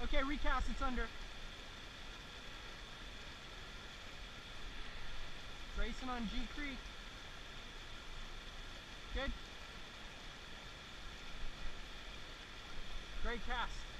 Okay, recast, it's under. Racing on G Creek. Good. Great cast.